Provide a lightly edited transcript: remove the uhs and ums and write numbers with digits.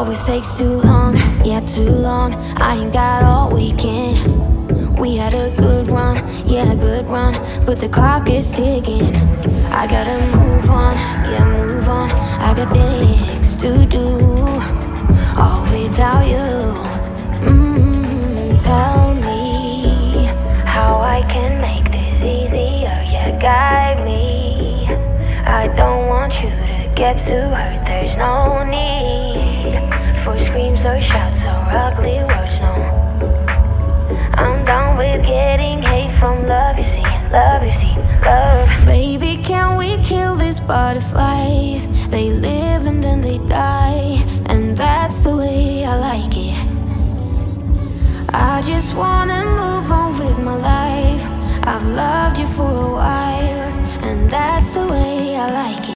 always takes too long, yeah, too long. I ain't got all weekend. We had a good run, yeah, a good run, but the clock is ticking. I gotta move on, yeah, move on. I got things to do, all without you. Tell me how I can make this easier, yeah, guide me. I don't want you to get too hurt, there's no need for screams or shouts or ugly words, no. I'm done with getting hate from love, you see, love, you see, love. Baby, can we kill these butterflies? They live and then they die, and that's the way I like it. I just wanna move on with my life. I've loved you for a while, and that's the way I like it.